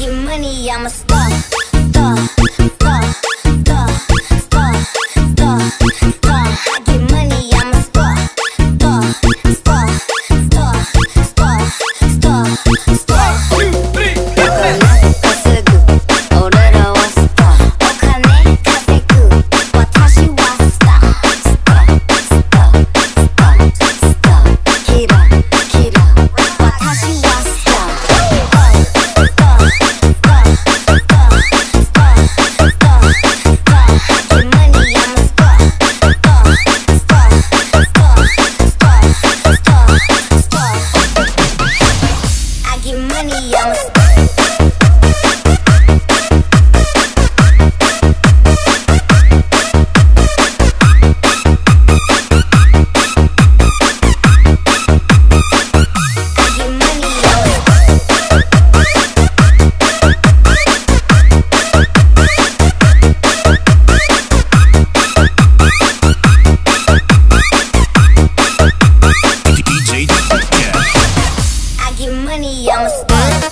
get money, I'm a star, star, star, star, star, star, star. I get money, I'm a star, star, star, star, star, star, star. 2, 3,稼ぐ俺らはスター。お金稼ぐ私はスター。スター、スター、スター、スター。キラキラ私はスター。Money, I'm a star.